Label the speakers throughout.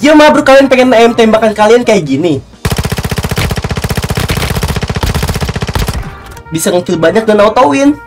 Speaker 1: Yo ma bro, kalian pengen aim tembakan kalian kayak gini? Bisa ngekill banyak dan auto win.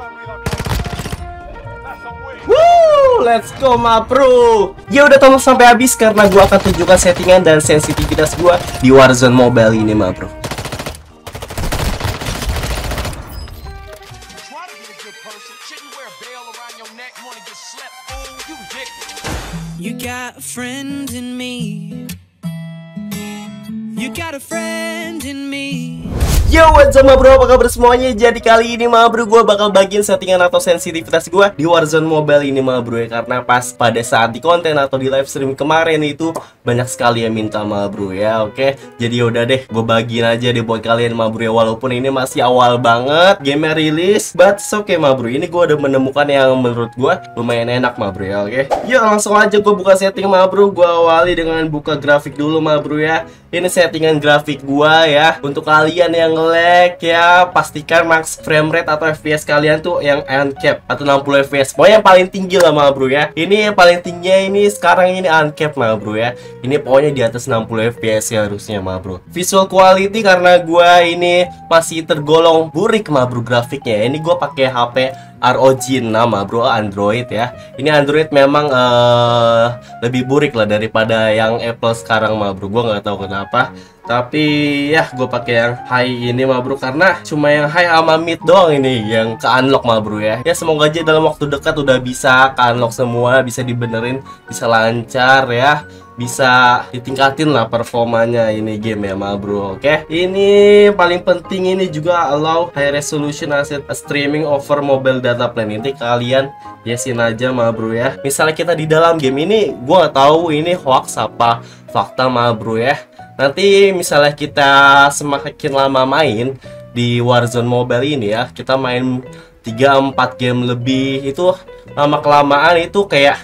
Speaker 1: Woo, let's go ma bro. Ya udah tonton sampai habis karena gua akan tunjukkan settingan dan sensitivitas gua di Warzone Mobile ini ma bro.
Speaker 2: You got a friend in me. You got a friend in me.
Speaker 1: Yo, what's up ma bro, apa kabar semuanya? Jadi kali ini ma bro, gue bakal bagiin settingan atau sensitivitas gue di Warzone Mobile ini ma bro ya. Karena pas pada saat di konten atau di live stream kemarin itu banyak sekali yang minta ma bro ya. Oke, jadi yaudah deh, gue bagiin aja deh buat kalian ma bro ya. Walaupun ini masih awal banget game rilis, but oke ma bro. Ini gue udah menemukan yang menurut gue lumayan enak ma bro ya. Oke, yuk langsung aja gue buka setting ma bro. Gue awali dengan buka grafik dulu ma bro ya. Ini settingan grafik gua ya. Untuk kalian yang nge-lag ya, pastikan max frame rate atau FPS kalian tuh yang uncap atau 60 FPS. Pokoknya yang paling tinggi lah ma bro ya. Ini yang paling tingginya ini sekarang ini uncap ma bro ya. Ini pokoknya di atas 60 FPS ya harusnya ma bro. Visual quality karena gua ini masih tergolong burik ma bro grafiknya. Ini gua pakai HP ROG 6 ma bro, Android ya. Ini Android memang lebih burik lah daripada yang Apple sekarang ma bro. Gua nggak tahu kenapa. Tapi ya gue pakai yang high ini ma bro karena cuma yang high sama mid doang ini yang ke unlock ma bro ya. Ya semoga aja dalam waktu dekat udah bisa ke unlock semua, bisa dibenerin, bisa lancar ya. Bisa ditingkatin lah performanya ini game ya ma bro. Oke, ini paling penting ini juga allow high resolution asset streaming over mobile data plan. Ini kalian yesin aja ma bro ya. Misalnya kita di dalam game ini, gua nggak tahu ini hoax apa fakta ma bro ya. Nanti misalnya kita semakin lama main di Warzone Mobile ini ya, kita main 3-4 game lebih, itu lama-kelamaan itu kayak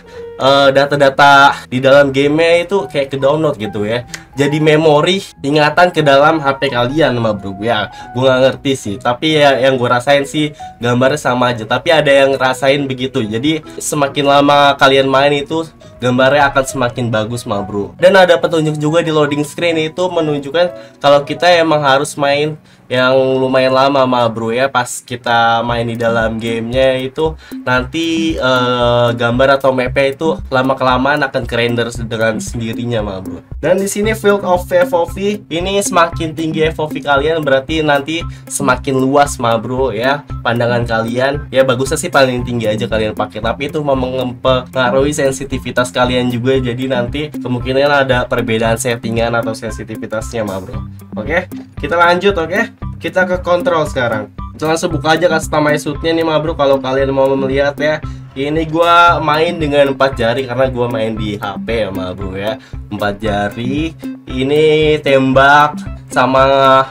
Speaker 1: data-data di dalam gamenya itu kayak ke download gitu ya. Jadi memori ingatan ke dalam HP kalian ma bro ya. Gue nggak ngerti sih, tapi ya yang gue rasain sih gambarnya sama aja. Tapi ada yang rasain begitu. Jadi semakin lama kalian main itu gambarnya akan semakin bagus ma bro. Dan ada petunjuk juga di loading screen itu menunjukkan kalau kita emang harus main yang lumayan lama ma bro ya. Pas kita main di dalam gamenya itu nanti gambar atau mapnya itu lama-kelamaan akan kerender dengan sendirinya ma bro. Dan di sini field of FOV ini semakin tinggi FOV kalian berarti nanti semakin luas ma bro ya pandangan kalian. Ya bagusnya sih paling tinggi aja kalian pakai, tapi itu mempengaruhi sensitivitas kalian juga. Jadi nanti kemungkinan ada perbedaan settingan atau sensitivitasnya ma bro. Oke, kita lanjut. Oke, kita ke kontrol sekarang. Kita langsung buka aja customize-nya nih ma bro. Kalau kalian mau melihat ya, ini gua main dengan 4 jari karena gua main di HP ya ma bro ya. 4 jari. Ini tembak sama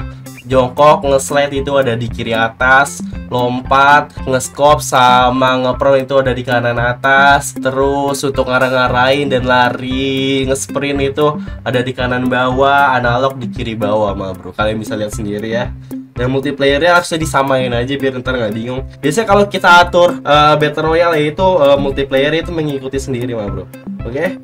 Speaker 1: jongkok, nge-slide itu ada di kiri atas, lompat, nge-scope sama nge-pro itu ada di kanan atas. Terus untuk ngarah-ngarahin dan lari, nge-sprint itu ada di kanan bawah, analog di kiri bawah ma bro. Kalian bisa lihat sendiri ya. Dan multiplayernya harusnya disamain aja biar ntar nggak bingung. Biasanya kalau kita atur Battle Royale itu multiplayer itu mengikuti sendiri ma bro. Oke,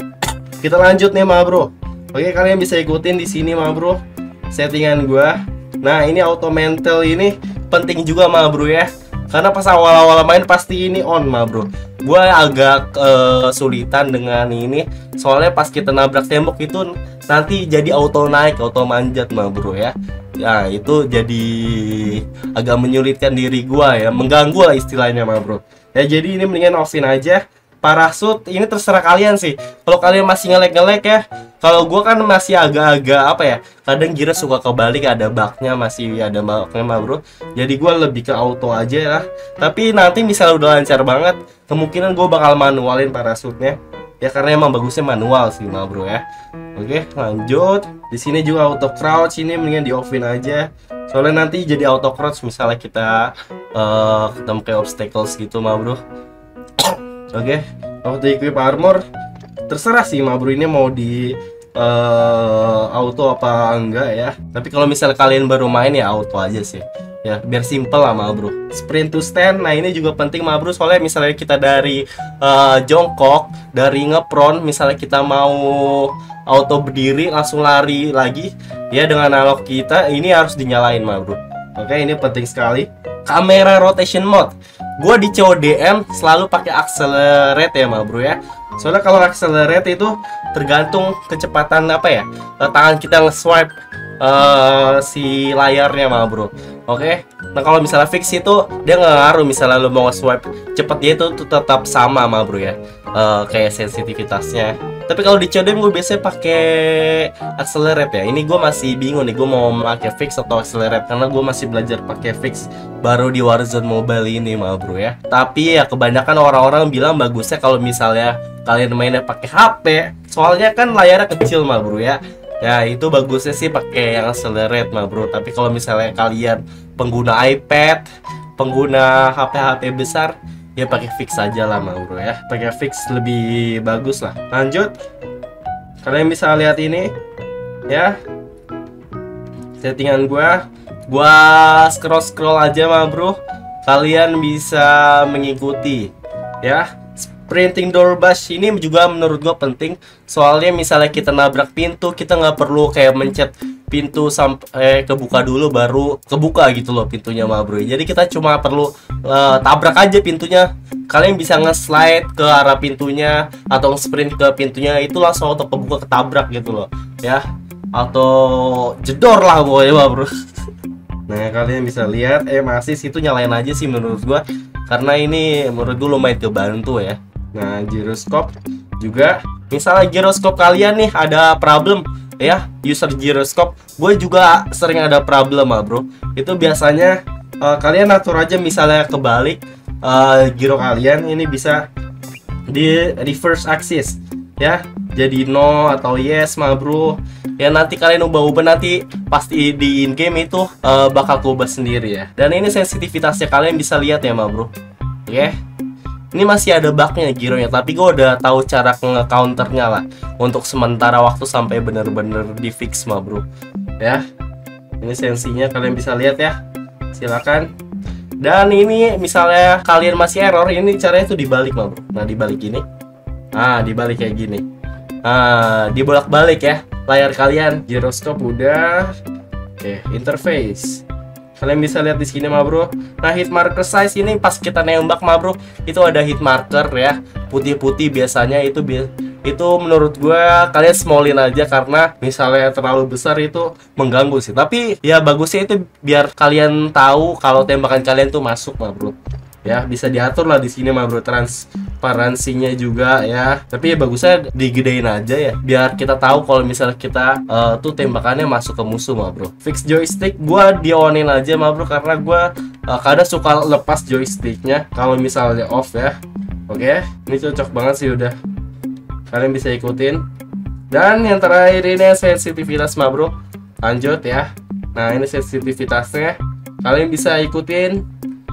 Speaker 1: kita lanjut nih ma bro. Oke, kalian bisa ikutin di sini ma bro settingan gua. Nah ini auto mental ini penting juga ma bro ya, karena pas awal-awal main pasti ini on ma bro. Gua agak kesulitan dengan ini soalnya pas kita nabrak tembok itu nanti jadi auto naik, auto manjat ma bro ya. Ya itu jadi agak menyulitkan diri gua ya, mengganggu lah istilahnya ma bro. Ya jadi ini mendingan offin aja. Parasut ini terserah kalian sih. Kalau kalian masih nge-lag ya. Kalau gua kan masih agak-agak apa ya, kadang gear suka kebalik, ada bugnya, masih ada bugnya ma bro. Jadi gua lebih ke auto aja ya. Tapi nanti misalnya udah lancar banget, kemungkinan gua bakal manualin parasutnya. Ya karena emang bagusnya manual sih ma bro ya. Oke, lanjut. Di sini juga auto crouch, ini mendingan di offin aja. Soalnya nanti jadi auto crouch misalnya kita ketemu kayak obstacles gitu ma bro. Oke, auto equip armor terserah sih ma bro, ini mau di auto apa enggak ya. Tapi kalau misalnya kalian baru main ya auto aja sih. Ya, biar simple lah ma bro. Sprint to stand, nah ini juga penting ma bro. Soalnya misalnya kita dari jongkok, dari ngepron, misalnya kita mau auto berdiri langsung lari lagi, ya dengan analog kita ini harus dinyalain ma bro. Oke, ini penting sekali. Kamera rotation mode, gue di CODM selalu pakai accelerate ya ma bro ya. Soalnya kalau accelerate itu tergantung kecepatan apa ya, tangan kita nge-swipe si layarnya ma bro. Oke, nah kalau misalnya fix itu dia nggak ngaruh, misalnya lo mau nge-swipe cepet dia itu tetap sama ma bro ya, kayak sensitivitasnya. Tapi kalau di CODM gue biasanya pakai accelerate ya. Ini gue masih bingung nih, gue mau pakai fix atau accelerate karena gue masih belajar pakai fix baru di Warzone Mobile ini ma bro ya. Tapi ya kebanyakan orang-orang bilang bagusnya kalau misalnya kalian mainnya pakai HP, soalnya kan layarnya kecil ma bro ya. Ya itu bagusnya sih pakai yang accelerate ma bro. Tapi kalau misalnya kalian pengguna iPad, pengguna HP-HP besar, ya pakai fix aja lah ma bro ya. Pakai fix lebih bagus lah. Lanjut, kalian bisa lihat ini ya, settingan gua scroll aja ma bro. Kalian bisa mengikuti ya. Printing door bash ini juga menurut gua penting, soalnya misalnya kita nabrak pintu, kita nggak perlu kayak mencet pintu sampai kebuka dulu baru kebuka gitu loh pintunya ma bro. Jadi kita cuma perlu tabrak aja pintunya. Kalian bisa nge-slide ke arah pintunya atau sprint ke pintunya, itu langsung auto kebuka, ketabrak gitu loh ya, atau jedor lah pokoknya ma bro. Nah kalian bisa lihat masih itu nyalain aja sih menurut gua, karena ini menurut gua lumayan kebantu ya. Nah gyroscope juga, misalnya gyroscope kalian nih ada problem ya, user gyroscope, gue juga sering ada problem ma bro. Itu biasanya kalian atur aja, misalnya kebalik gyro kalian ini bisa di reverse axis ya, jadi no atau yes ma bro. Ya nanti kalian ubah-ubah, nanti pasti di in game itu bakal keubah sendiri ya. Dan ini sensitivitasnya kalian bisa lihat ya ma bro. Oke, ini masih ada bugnya gironya, tapi gue udah tahu cara nge-counternya lah untuk sementara waktu sampai bener-bener di fix ma bro ya. Ini sensinya kalian bisa lihat ya, silakan. Dan ini misalnya kalian masih error, ini caranya tuh dibalik ma bro. Nah dibalik gini, dibalik kayak gini, dibolak-balik ya layar kalian. Gyroscope udah. Oke, interface kalian bisa lihat di sini ma bro. Nah hit marker size ini pas kita nembak ma bro, itu ada hit marker ya, putih-putih biasanya. Itu menurut gue kalian smallin aja, karena misalnya terlalu besar itu mengganggu sih. Tapi ya bagusnya itu biar kalian tahu kalau tembakan kalian tuh masuk ma bro ya. Bisa diatur lah di sini ma bro, transparansinya juga ya. Tapi ya bagusnya digedein aja ya, biar kita tahu kalau misalnya kita tuh tembakannya masuk ke musuh ma bro. Fix joystick gua di-onin aja ma bro, karena gua kadang suka lepas joysticknya kalau misalnya off ya. Oke, ini cocok banget sih udah. Kalian bisa ikutin. Dan yang terakhir ini sensitivitas ma bro. Lanjut ya. Nah ini sensitivitasnya kalian bisa ikutin,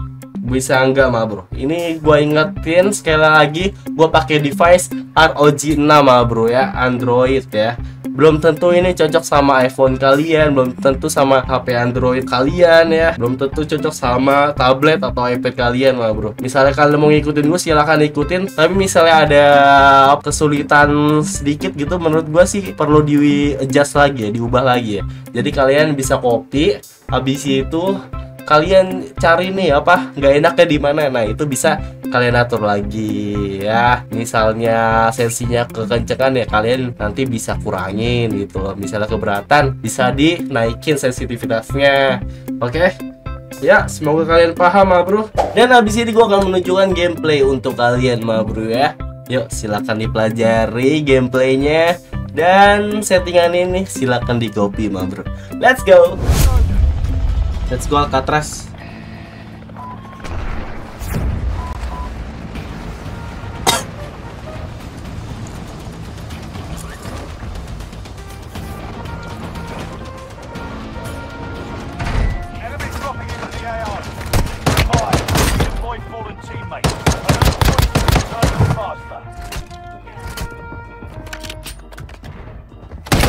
Speaker 1: bisa enggak ma bro. Ini gua ingetin sekali lagi, gua pakai device ROG 6 ma bro ya, Android ya. Belum tentu ini cocok sama iPhone kalian, belum tentu sama HP Android kalian ya, belum tentu cocok sama tablet atau iPad kalian ma bro. Misalnya kalian mau ngikutin gue, silahkan ikutin. Tapi misalnya ada kesulitan sedikit gitu, menurut gue sih perlu di adjust lagi ya, diubah lagi ya. Jadi kalian bisa copy, habis itu kalian cari nih apa nggak enaknya di mana. Nah itu bisa kalian atur lagi ya. Misalnya sensinya kekencengan ya, kalian nanti bisa kurangin gitu loh. Misalnya keberatan, bisa dinaikin sensitivitasnya. Oke ya, semoga kalian paham ma bro. Dan habis ini gua akan menunjukkan gameplay untuk kalian ma bro ya. Yuk silakan dipelajari gameplaynya, dan settingan ini silakan di copy ma bro. Let's go. Let's go Alcatraz.
Speaker 3: Enemy dropping into the AR. Fire. Deploy fallen teammates. Return faster.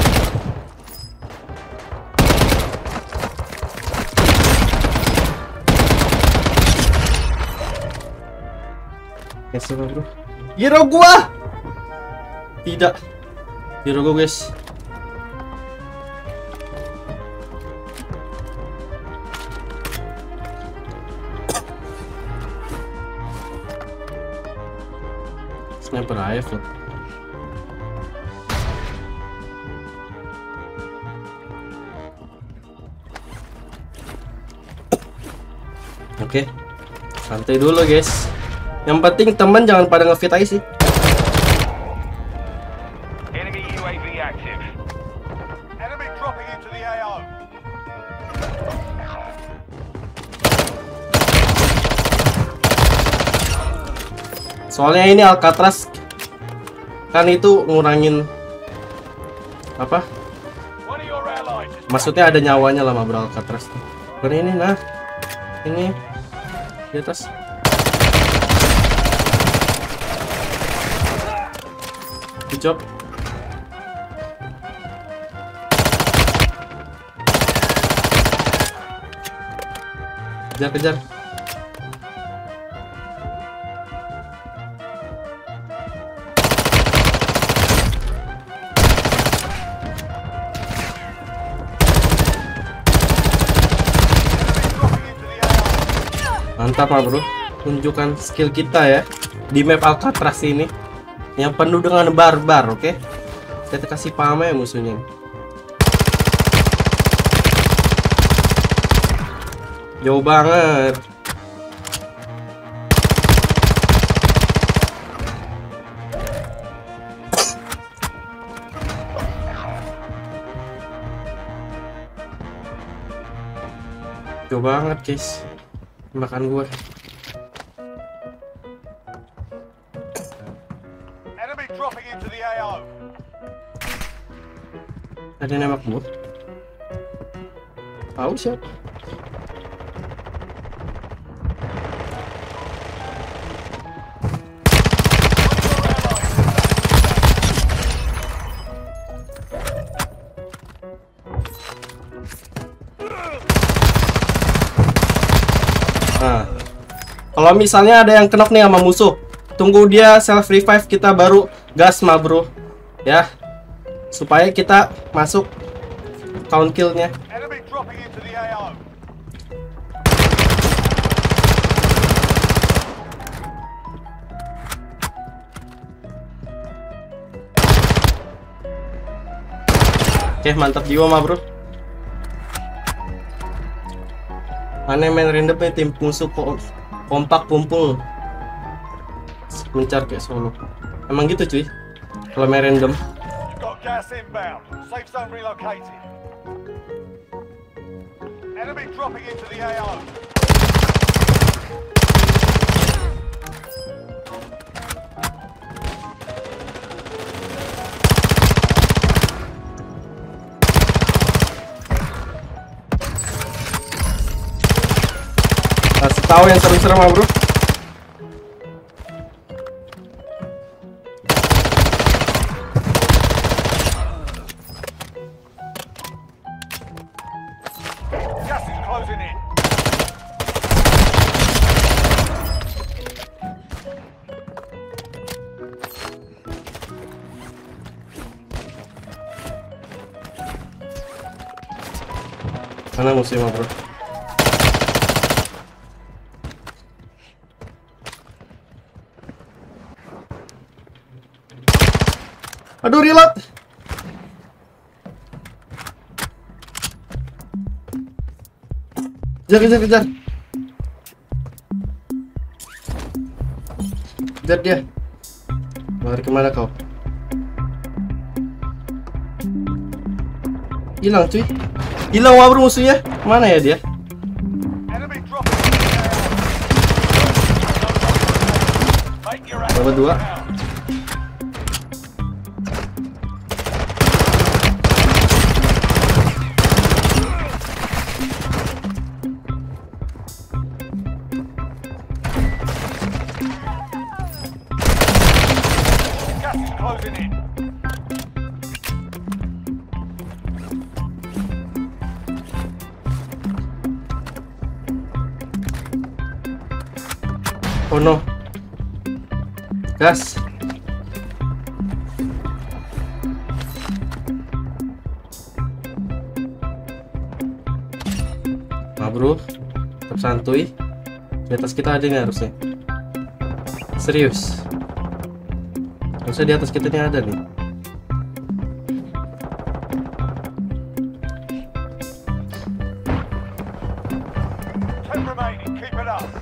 Speaker 1: Yes, bro. Hero gua. Tidak. Hero gua, guys. Sniper AF loh. Oke, santai dulu guys. Yang penting teman jangan pada ngefit aja sih.
Speaker 3: Enemy UAV active. Enemy dropping into the AO.
Speaker 1: Soalnya ini Alcatraz kan itu ngurangin apa?
Speaker 3: One of your allies is
Speaker 1: Maksudnya ada nyawanya lah bro Alcatraz. Bukan ini nah. Ini di atas. Good job. Kejar. Mantap lah bro, tunjukkan skill kita ya di map Alcatraz ini yang penuh dengan barbar, oke? Kita kasih paham ya musuhnya. Jauh banget. Jauh banget guys. Makan gua.
Speaker 3: enemy dropping into the AO.
Speaker 1: Ada yang nembak gua. Tahu siapa? Nah, kalau misalnya ada yang knock nih sama musuh, tunggu dia self revive, kita baru gas mah bro, ya, supaya kita masuk count killnya.
Speaker 3: Enemy dropping into the AO.
Speaker 1: Oke, mantap jiwa mah bro. Aneh main random tim musuh kompak kumpul mencar kayak solo. Emang gitu cuy kalau main random.
Speaker 3: You've got gas inbound. Safe zone relocated. Enemy dropping into the AO.
Speaker 1: Kasih tahu yang serem-serem mah bro.
Speaker 3: Gas is closing in.
Speaker 1: Mana musuhnya bro? Aduh, reload. Kejar. Kejar dia. Lari kemana kau? Hilang cuy. Hilang wabur musuhnya. Mana ya dia?
Speaker 3: Enemy dropping into the AO. Make your
Speaker 1: Berapa dua?
Speaker 3: Gas is closing in.
Speaker 1: Oh no. Gas. Nah bro, tetap santuy. Di atas kita ada nggak harusnya? Serius? Harusnya di atas kita nih ada nih.
Speaker 3: 10 remaining. Keep it up.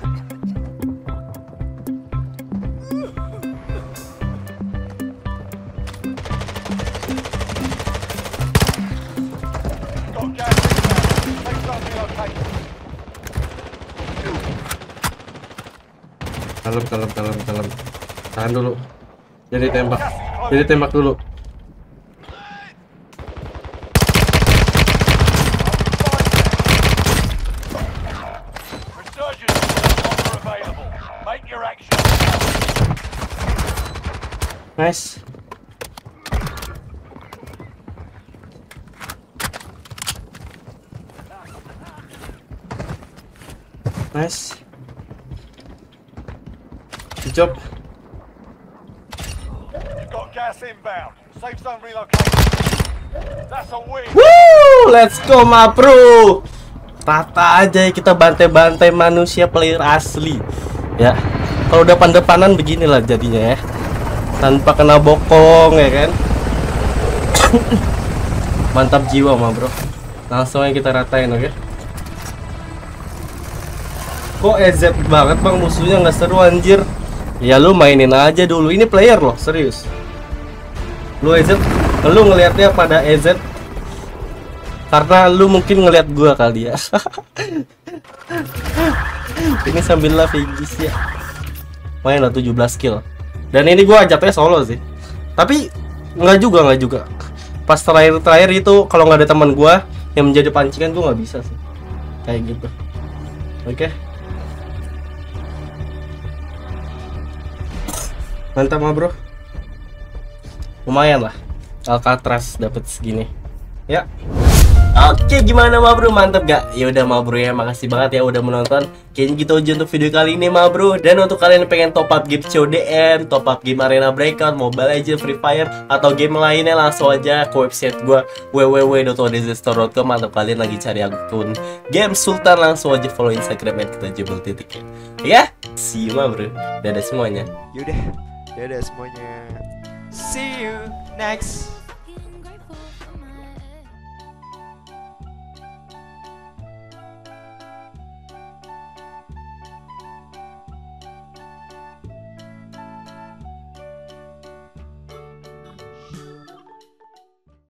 Speaker 3: Got gas inbound. Take some relocation.
Speaker 1: Kalem. Tahan dulu. Jadi tembak dulu.
Speaker 3: Resurgence is available. Make your action.
Speaker 1: Nice. Nice. Good job.
Speaker 3: You've got gas inbound. Safe zone relocation. That's a win.
Speaker 1: Woo, let's go ma bro. Rata aja ya, kita bantai-bantai manusia player asli. Ya, kalau depan-depanan beginilah jadinya ya. Tanpa kena bokong ya kan. Mantap jiwa ma bro. Langsung aja kita ratain, oke? Kok EZ banget bang, musuhnya nggak seru anjir. Ya lu mainin aja dulu, ini player loh, serius. Lu EZ, lu ngelihatnya pada EZ karena lu mungkin ngelihat gua kali ya. Ini sambil live Igis ya. Main lah 17 kill. Dan ini gua ajaknya solo sih. Tapi nggak juga. Pas terakhir itu kalau nggak ada teman gua yang menjadi pancingan, gua nggak bisa sih. Kayak gitu. Oke. Mantap mah bro. Lumayan lah Alcatraz dapat segini. Ya. Oke, gimana ma bro? Mantep gak? Ya udah ma bro ya, makasih banget ya udah menonton. Kayaknya gitu aja untuk video kali ini ma bro. Dan untuk kalian yang pengen top up game CODM, top up game Arena Breakout, Mobile Legends, Free Fire, atau game lainnya, langsung aja ke website gua www.odzstore.com. atau kalian lagi cari akun Game Sultan, langsung aja follow Instagram @kita_jebol_titik ya. See you ma bro. Dadah semuanya.
Speaker 4: Yaudah semuanya. See you next.